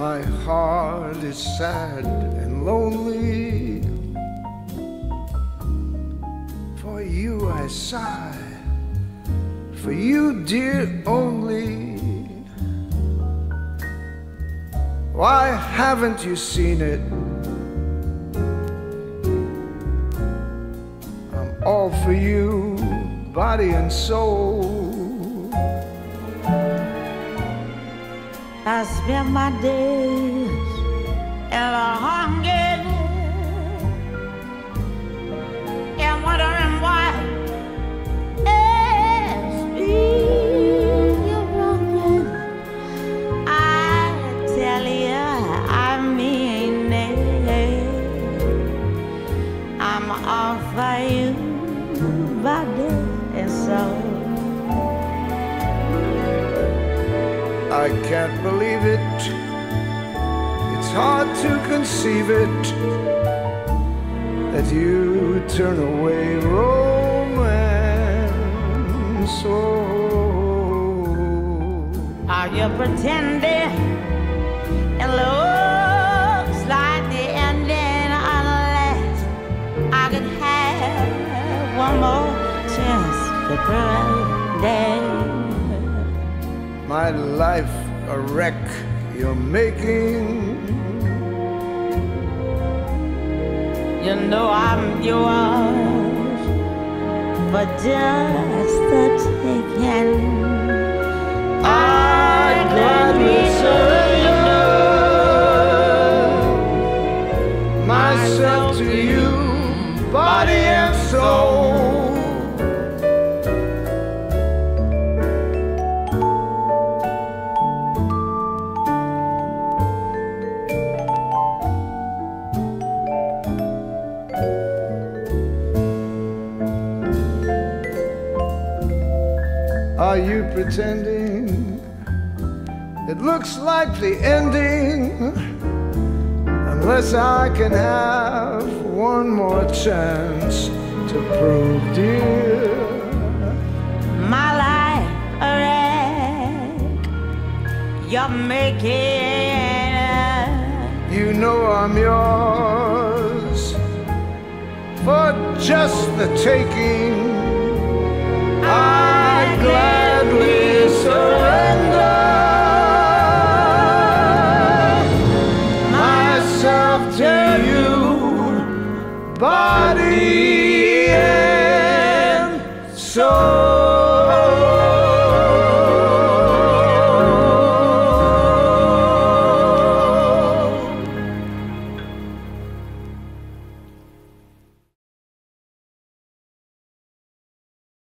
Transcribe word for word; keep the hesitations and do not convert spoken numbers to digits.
My heart is sad and lonely. For you I sigh, for you, dear, only. Why haven't you seen it? I'm all for you, body and soul. I spend my days in a hunger and wondering why it's me you're wronging. I tell you, I mean it. I'm all for you, body and soul. I can't believe it. It's hard to conceive it that you turn away romance. Oh, are you pretending? It looks like the ending, unless I could have one more chance to pretend. My life a wreck you're making. You know I'm yours for just the taking. I'd gladly surrender myself to you, body and soul. Are you pretending? It looks like the ending, unless I can have one more chance to prove, dear, my life a wreck you're making. You know I'm yours for just the taking. I'd gladly surrender myself to you, but